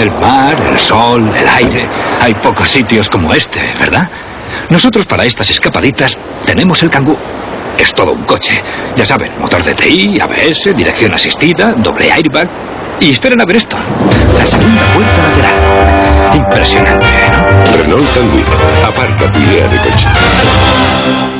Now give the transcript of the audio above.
El mar, el sol, el aire. Hay pocos sitios como este, ¿verdad? Nosotros para estas escapaditas tenemos el Kangoo. Es todo un coche. Ya saben, motor DTI, ABS, dirección asistida, doble airbag. Y esperen a ver esto. La segunda puerta lateral. Impresionante, ¿no? Renault Kangoo. Aparca tu idea de coche.